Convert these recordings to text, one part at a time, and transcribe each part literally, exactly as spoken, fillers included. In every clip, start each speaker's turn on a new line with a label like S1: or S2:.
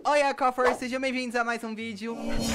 S1: Oi, Aquafor, sejam bem-vindos a mais um vídeo.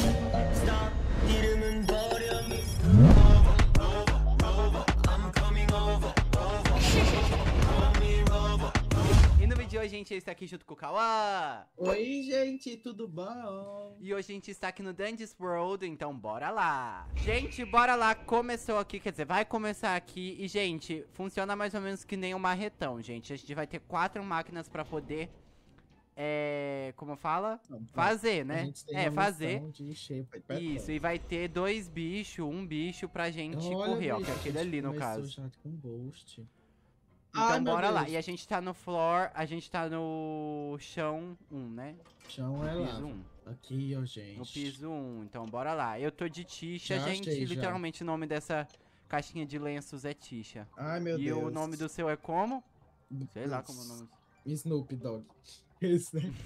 S1: E no vídeo de hoje a gente está aqui junto com o Cauã.
S2: Oi, gente, tudo bom?
S1: E hoje a gente está aqui no Dungeons World, então bora lá. Gente, bora lá, começou aqui, quer dizer, vai começar aqui. E, gente, funciona mais ou menos que nem um marretão, gente. A gente vai ter quatro máquinas pra poder... É, como fala?
S2: Não,
S1: fazer, né?
S2: A gente tem
S1: É,
S2: uma
S1: fazer.
S2: missão de encher o pé
S1: Isso,
S2: todo.
S1: e vai ter dois bichos, um bicho pra gente
S2: Olha,
S1: correr, ó.
S2: bicho,
S1: Que é
S2: a
S1: aquele
S2: gente
S1: ali, no
S2: começou
S1: caso.
S2: já com boost.
S1: Então
S2: Ai, meu
S1: bora lá.
S2: Deus.
S1: E a gente tá no floor, a gente tá no chão um, né?
S2: Chão é
S1: No
S2: lá.
S1: piso um.
S2: Aqui, ó, gente.
S1: No piso um, então bora lá. Eu tô de Tisha,
S2: Já
S1: gente.
S2: achei, já.
S1: Literalmente o nome dessa caixinha de lenços é Tisha.
S2: Ai, meu
S1: E
S2: Deus.
S1: o nome do seu é como? Sei lá como é o nome.
S2: Snoop Dogg. Esse, né?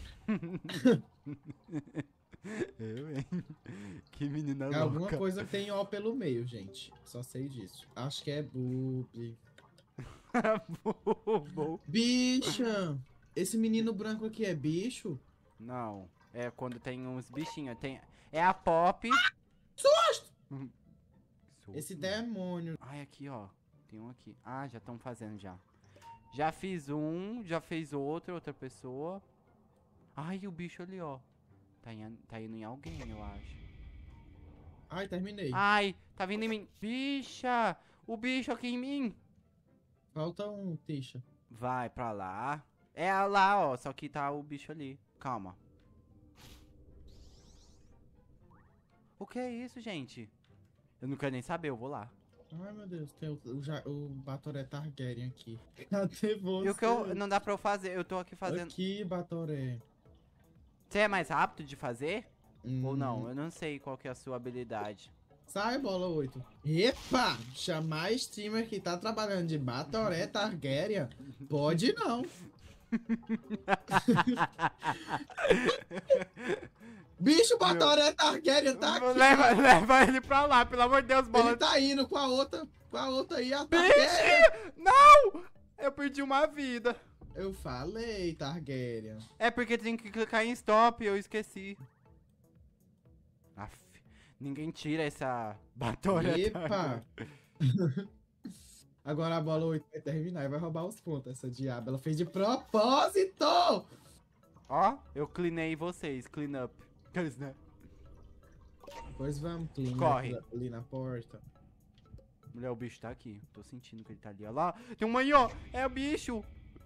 S1: Eu, hein? Que menina
S2: É
S1: louca.
S2: alguma coisa que tem O pelo meio, gente. Só sei disso. Acho que é boob.
S1: Bobo.
S2: Bicha! Esse menino branco aqui é bicho?
S1: Não, é quando tem uns bichinhos. Tem... É a Pop.
S2: Susto!
S1: Hum.
S2: Esse demônio.
S1: Ai, aqui, ó. Tem um aqui. Ah, já estão fazendo já. Já fiz um, já fez outro, outra pessoa. Ai, o bicho ali, ó. Tá, in... tá indo em alguém, eu acho.
S2: Ai, terminei.
S1: Ai, tá vindo em mim. Bicha! O bicho aqui em mim.
S2: Falta um, Tisha.
S1: Vai pra lá. É lá, ó. Só que tá o bicho ali. Calma. O que é isso, gente? Eu não quero nem saber, eu vou lá.
S2: Ai, meu Deus, tem o, o, ja- o Batoré Targaryen aqui. Cadê você?
S1: E o que eu... Não dá pra eu fazer. Eu tô aqui fazendo...
S2: Aqui, Batoré.
S1: Você é mais rápido de fazer?
S2: Hum.
S1: Ou não? Eu não sei qual que é a sua habilidade.
S2: Sai, bola oito. Epa! Chamar streamer que tá trabalhando de Batoré Targaryen? Pode não. Bicho, Batoré Targaryen tá aqui.
S1: leva, leva ele pra lá, pelo amor de Deus, bola.
S2: Ele tá indo com a outra, com a outra aí, a Targaryen.
S1: Bicho! Não! Eu perdi uma vida.
S2: Eu falei, Targaryen.
S1: É porque tem que clicar em stop, eu esqueci. Aff, ninguém tira essa batalha.
S2: Epa! Agora a bola oito vai terminar e vai roubar os pontos. Essa diaba, ela fez de propósito!
S1: Ó, eu cleanei vocês, clean up. Né?
S2: Pois vamos, clean
S1: Corre.
S2: up ali na porta.
S1: Mulher, o bicho tá aqui. Tô sentindo que ele tá ali. Olha lá. Tem uma aí, ó. É o bicho.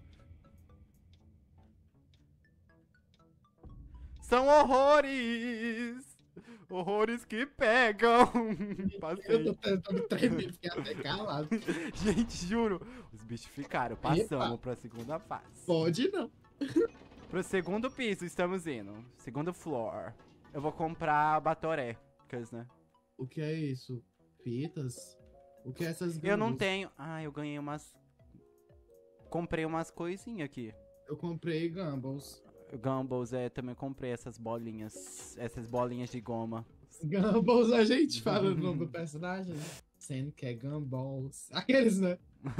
S1: São horrores. Horrores que pegam. Passei.
S2: Eu tô tentando tremer, fiquei até calado.
S1: Gente, juro. Os bichos ficaram. Passamos
S2: Epa.
S1: pra segunda fase.
S2: Pode não.
S1: Pro segundo piso estamos indo. Segundo floor. Eu vou comprar Batoré. Cause, né?
S2: O que é isso? Fitas? O que é essas
S1: Eu não
S2: gambas?
S1: tenho. Ah, eu ganhei umas. Comprei umas coisinhas aqui.
S2: Eu comprei Gumballs.
S1: Gumballs, é, também comprei essas bolinhas. Essas bolinhas de goma.
S2: Gumballs a gente fala o nome do personagem, né? Sendo que é Gumballs. Aqueles, né?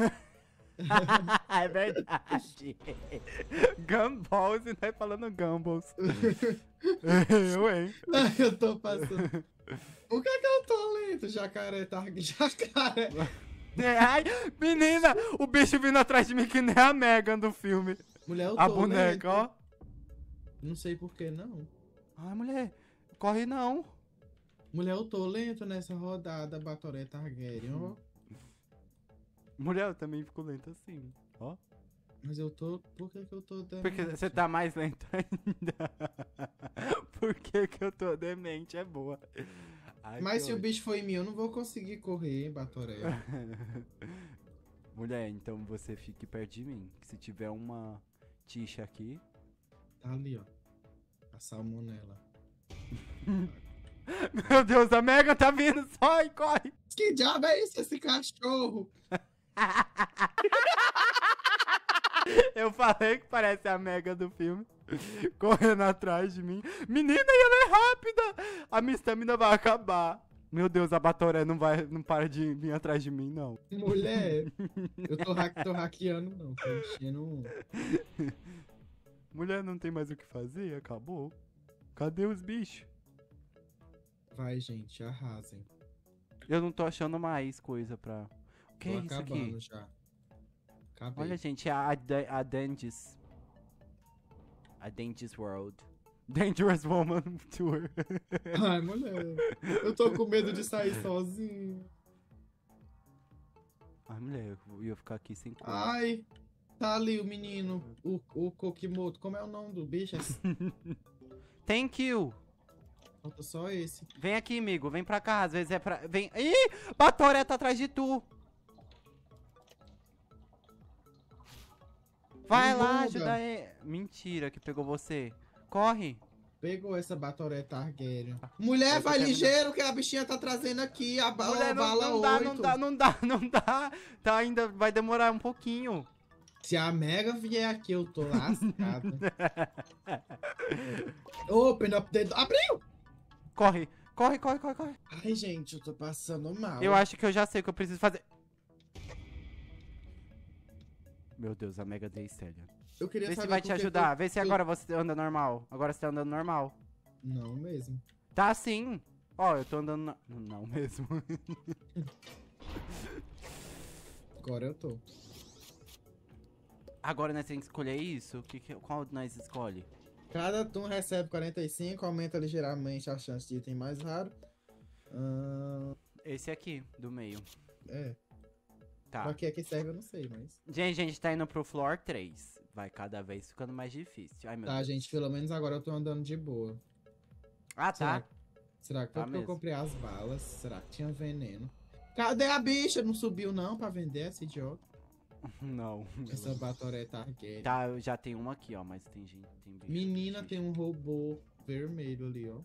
S1: É verdade. Gumballs e nós falando Gumballs. Eu, hein?
S2: Ai, eu tô passando. Por que que eu tô lento? Jacaré, tá... Jacaré.
S1: É, ai, menina, o bicho vindo atrás de mim que nem a Megan do filme.
S2: Mulher, eu tô
S1: A boneca,
S2: lento.
S1: ó.
S2: Não sei por que não.
S1: Ai, mulher, corre não.
S2: Mulher, eu tô lento nessa rodada, Batoré Targaryen, ó.
S1: Mulher, eu também fico lento assim, ó.
S2: Mas eu tô... Por que que eu tô demente?
S1: Porque você tá mais lento ainda. Por que que eu tô demente? É boa. Ai,
S2: Mas
S1: que
S2: se o
S1: ódio.
S2: bicho for em mim, eu não vou conseguir correr, hein, Batoré.
S1: Mulher, então você fique perto de mim. Que se tiver uma tixa aqui...
S2: Tá ali, ó. A salmonela.
S1: Meu Deus, a Megan tá vindo. Sai, corre.
S2: Que diabo é isso, esse cachorro?
S1: Eu falei que parece a Megan do filme. Correndo atrás de mim. Menina, e ela é rápida. A minha estamina vai acabar. Meu Deus, a Batoré não, vai, não para de vir atrás de mim, não.
S2: Mulher, eu tô, ha tô hackeando, não. Tô enchendo um.
S1: Mulher, não tem mais o que fazer? Acabou. Cadê os bichos?
S2: Vai, gente, arrasem.
S1: Eu não tô achando mais coisa pra... O que
S2: Tô
S1: é isso
S2: acabando
S1: aqui?
S2: já. Acabei.
S1: Olha, gente, a, a, a Dantes. A Dantes World. Dangerous Woman Tour.
S2: Ai, mulher. Eu tô com medo de sair sozinho.
S1: Ai, mulher, eu ia ficar aqui sem cor.
S2: Ai, tá ali o menino, o, o Kokimoto. Como é o nome do bicho?
S1: Thank you.
S2: Falta só esse.
S1: Vem aqui, amigo. Vem pra cá. Às vezes é pra... Vem... Ih! Batoré tá atrás de tu. Vai
S2: Me
S1: lá,
S2: muda.
S1: ajuda ele. Mentira que pegou você. Corre.
S2: Pegou essa Batoré Targaryen. Mulher,
S1: Eu tô
S2: vai
S1: terminando.
S2: ligeiro que a bichinha tá trazendo aqui a, ba
S1: Mulher,
S2: a
S1: não,
S2: bala
S1: não dá,
S2: oito.
S1: não dá, não dá, não dá. Tá ainda, vai demorar um pouquinho.
S2: Se a Mega vier aqui, eu tô lascado. Open up the... Abriu!
S1: Corre, corre, corre, corre, corre.
S2: Ai, gente, eu tô passando mal.
S1: Eu acho que eu já sei o que eu preciso fazer. Meu Deus, a Mega Day Stallion.
S2: Eu queria
S1: Vê se
S2: saber
S1: vai
S2: por
S1: te
S2: que
S1: ajudar.
S2: eu-
S1: Vê se
S2: eu-
S1: agora você anda normal. Agora você tá andando normal.
S2: Não mesmo.
S1: Tá sim. Ó, eu tô andando... na- Não mesmo.
S2: Agora eu tô.
S1: Agora nós temos que escolher isso? Que, que, qual nós escolhe?
S2: Cada turno recebe quarenta e cinco, aumenta ligeiramente a chance de item mais raro. Ahn,
S1: Esse aqui, do meio.
S2: é.
S1: Tá.
S2: Pra que é que serve, eu não sei, mas...
S1: Gente, a gente tá indo pro floor três. Vai cada vez ficando mais difícil. Ai, meu
S2: Tá,
S1: Deus.
S2: gente, pelo menos agora eu tô andando de boa.
S1: Ah, tá.
S2: Será, será que
S1: Tá
S2: foi porque eu
S1: mesmo.
S2: comprei as balas? Será que tinha veneno? Cadê a bicha? Não subiu não pra vender essa idiota?
S1: Não.
S2: Essa Batoré Targaryen.
S1: Tá, eu já tenho uma aqui, ó. Mas tem gente. Tem bicho
S2: Menina,
S1: aqui.
S2: tem um robô vermelho ali, ó.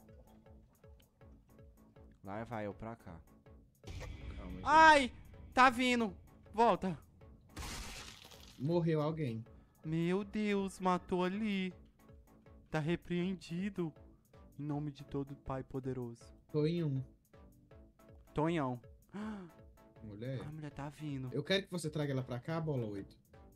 S1: Lá vai eu pra cá.
S2: Calma, gente.
S1: Ai! Tá vindo. Volta.
S2: Morreu alguém.
S1: Meu Deus, matou ali. Tá repreendido. Em nome de todo Pai poderoso.
S2: Tô em um.
S1: Tonhão.
S2: Mulher.
S1: A mulher tá vindo.
S2: Eu quero que você traga ela pra cá, bola oito.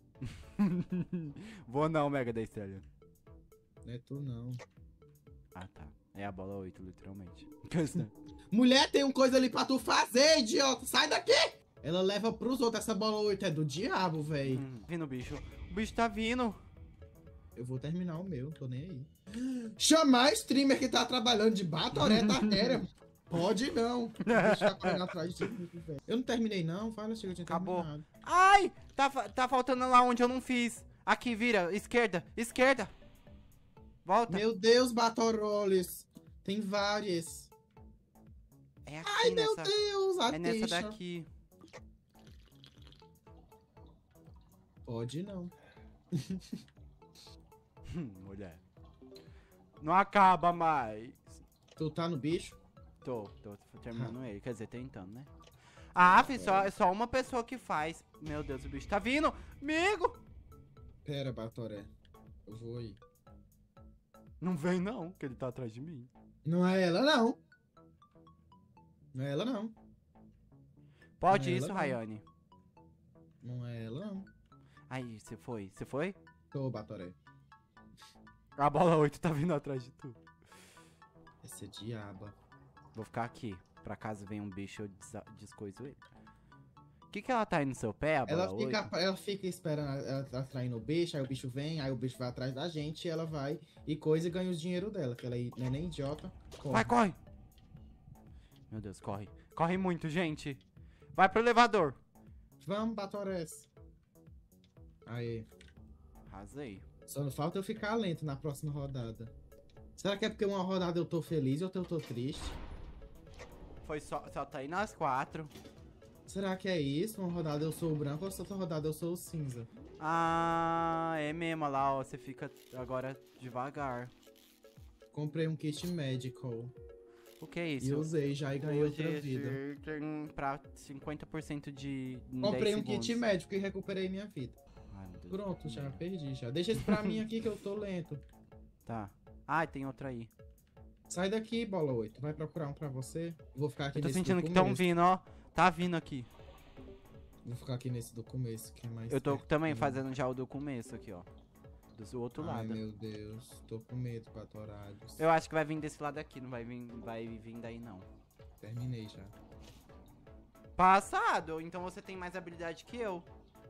S1: Vou não, Mega da Estrela.
S2: Não é tu, não.
S1: Ah, tá. É a bola oito, literalmente.
S2: Mulher, tem uma coisa ali pra tu fazer, idiota. Sai daqui! Ela leva pros outros. Essa bola oito é do diabo, véi.
S1: Hum, vindo o bicho. O bicho tá vindo.
S2: Eu vou terminar o meu, tô nem aí. Chamar streamer que tá trabalhando de Batoré Targaryen. Pode não. Deixa eu correndo atrás de mim, velho. Eu não terminei, não. Fala, chega, eu tinha
S1: Acabou.
S2: terminado.
S1: Ai! Tá, fa- tá faltando lá onde eu não fiz. Aqui, vira. Esquerda. Esquerda. Volta.
S2: Meu Deus, Batoroles. Tem várias.
S1: É aqui
S2: Ai, meu
S1: nessa...
S2: Deus, a
S1: É nessa
S2: deixa.
S1: daqui.
S2: Pode não.
S1: Hum, mulher. Não acaba mais.
S2: Tu tá no bicho?
S1: Tô, tô terminando ele. Quer dizer, tentando, né? Ah, fi, só, é só uma pessoa que faz. Meu Deus, o bicho tá vindo. Amigo!
S2: Pera, Batoré. Eu vou aí.
S1: Não vem não, que ele tá atrás de mim.
S2: Não é ela, não. Não é ela, não.
S1: Pode
S2: Não é
S1: isso,
S2: ela, não.
S1: Rayane.
S2: Não é ela, não.
S1: Aí, você foi? Você foi?
S2: Tô, Batoré.
S1: A bola oito tá vindo atrás de tu.
S2: Essa é diaba.
S1: Vou ficar aqui. Pra caso venha um bicho, eu desa- descoiso ele. O que que ela tá aí no seu pé, a bola
S2: Ela fica,
S1: oito?
S2: ela fica esperando, ela tá atraindo o bicho, aí o bicho vem, aí o bicho vai atrás da gente, e ela vai e coisa e ganha o dinheiro dela, que ela não é nem idiota. Corre.
S1: Vai, corre! Meu Deus, corre. Corre muito, gente. Vai pro elevador.
S2: Vamos, Batorés. Aí.
S1: Arrasei.
S2: Só não falta eu ficar lento na próxima rodada. Será que é porque uma rodada eu tô feliz ou outra eu tô triste?
S1: Foi só, só tá aí nas quatro.
S2: Será que é isso? Uma rodada eu sou o branco ou outra rodada eu sou o cinza?
S1: Ah, é mesmo, olha lá, ó. Você fica agora devagar.
S2: Comprei um kit medical.
S1: O que é
S2: E
S1: isso?
S2: usei já e ganhei outra
S1: Hoje
S2: vida.
S1: tem pra cinquenta por cento de. em
S2: Comprei
S1: dez
S2: um kit
S1: segundos.
S2: médico e recuperei minha vida.
S1: Ai, meu Deus.
S2: Pronto, já perdi já. Deixa isso pra mim aqui que eu tô lento.
S1: Tá. Ai, tem outra aí.
S2: Sai daqui, bola oito. Vai procurar um pra você. Vou ficar aqui
S1: Eu tô
S2: nesse
S1: sentindo
S2: do
S1: que estão
S2: começo.
S1: vindo, ó. Tá vindo aqui.
S2: Vou ficar aqui nesse do começo, que é mais
S1: Eu tô
S2: perto.
S1: também fazendo já o do começo aqui, ó. do outro
S2: Ai,
S1: lado.
S2: meu Deus. Tô com medo, Batorados.
S1: Eu acho que vai vir desse lado aqui, não vai vir, vai vir daí não.
S2: Terminei já.
S1: Passado, então você tem mais habilidade que eu.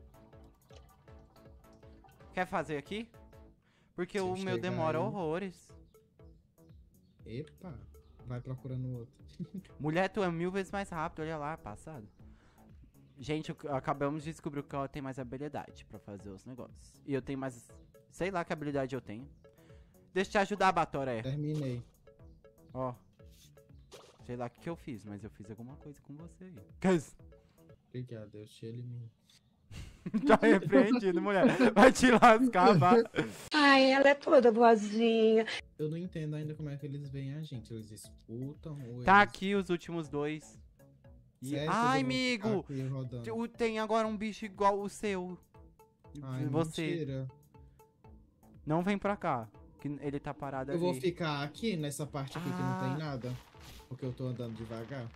S1: Quer fazer aqui? Porque
S2: Se
S1: o
S2: eu
S1: meu
S2: chegar
S1: demora
S2: aí-
S1: horrores.
S2: Epa. Vai procurando outro.
S1: Mulher, tu é mil vezes mais rápido, olha lá, passado. Gente, eu- acabamos de descobrir que ela tem mais habilidade pra fazer os negócios. E eu tenho mais... Sei lá que habilidade eu tenho. Deixa eu te ajudar, Batoré.
S2: Terminei.
S1: Ó. Sei lá o que, que eu fiz, mas eu fiz alguma coisa com você aí. Que isso?
S2: Obrigado, Deus te elimine.
S1: Tá repreendido, mulher. Vai te lascar, vá.
S3: Ai, ela é toda boazinha.
S2: Eu não entendo ainda como é que eles veem a gente. Eles escutam ou
S1: Tá
S2: eles...
S1: aqui os últimos dois. E-
S2: Sério,
S1: Ai,
S2: eu vou ficar
S1: amigo.
S2: aqui rodando?
S1: Tu- Tem agora um bicho igual o seu.
S2: Ai,
S1: você.
S2: mentira.
S1: Não vem pra cá. Que ele tá parado
S2: Eu
S1: ali.
S2: vou ficar aqui, nessa parte aqui que não
S1: Ah.
S2: tem nada. Porque eu tô andando devagar.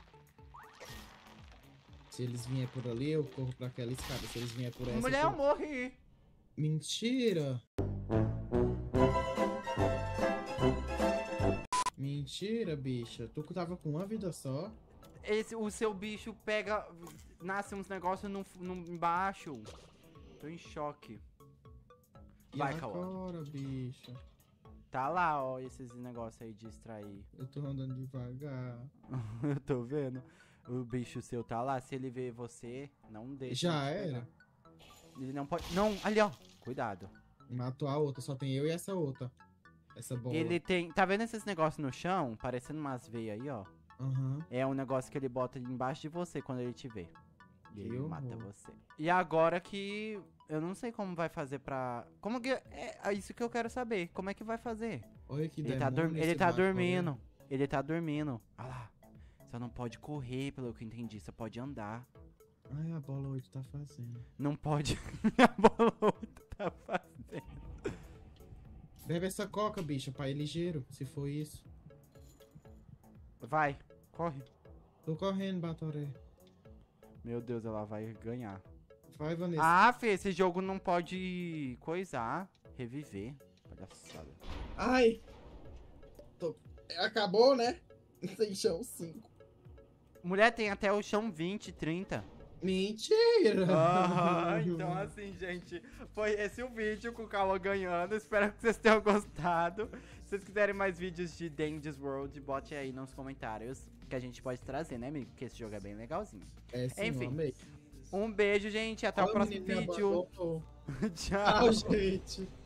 S2: Se eles vierem por ali, eu corro pra aquela escada. Se eles vierem por essa...
S1: Mulher,
S2: eu
S1: eu morri.
S2: Mentira! Mentira, bicha. Tu tava com uma vida só?
S1: Esse, o seu bicho pega... Nasce uns negócios no, no, embaixo. Tô em choque.
S2: E
S1: Vai, Cauã.
S2: agora, bicha?
S1: Tá lá, ó, esses negócios aí de extrair.
S2: Eu tô andando devagar.
S1: Eu tô vendo. O bicho seu tá lá. Se ele ver você, não deixa.
S2: Já
S1: ele te
S2: era?
S1: pegar. Ele não pode... Não, ali, ó. Cuidado.
S2: Matou a outra, só tem eu e essa outra. Essa bola.
S1: Ele tem... Tá vendo esses negócios no chão? Parecendo umas veias aí, ó.
S2: Aham.
S1: É um negócio que ele bota embaixo de você quando ele te vê. E ele
S2: Que
S1: mata
S2: horror.
S1: você. E agora que... Eu não sei como vai fazer pra... Como que... É é isso que eu quero saber. Como é que vai fazer?
S2: Olha que
S1: Ele tá,
S2: demônio
S1: dorm... ele
S2: esse
S1: tá
S2: Batoré.
S1: dormindo. Ele tá dormindo. Olha lá. Só não pode correr, pelo que eu entendi. Só pode andar.
S2: Ai, a bola oito tá fazendo.
S1: Não pode... A bola oito tá fazendo.
S2: Bebe essa coca, bicha, pai ligeiro, se for isso.
S1: Vai. Corre.
S2: Tô correndo, Batoré.
S1: Meu Deus, ela vai ganhar.
S2: Vai, Vanessa.
S1: Ah, Fê, esse jogo não pode coisar. Reviver. Palhaçada.
S2: Ai! Tô... Acabou, né? Sem chão cinco.
S1: Mulher tem até o chão vinte, trinta.
S2: Mentira!
S1: Ah, então assim, gente, foi esse o vídeo com o Cauã ganhando. Espero que vocês tenham gostado. Se vocês quiserem mais vídeos de Dangerous World, bote aí nos comentários que a gente pode trazer, né, amigo? Porque esse jogo é bem legalzinho.
S2: É sim,
S1: Enfim.
S2: eu amei.
S1: Um beijo, gente. Até
S2: Olha
S1: o próximo
S2: menino me
S1: vídeo.
S2: abandonou.
S1: Tchau.
S2: Tchau, gente.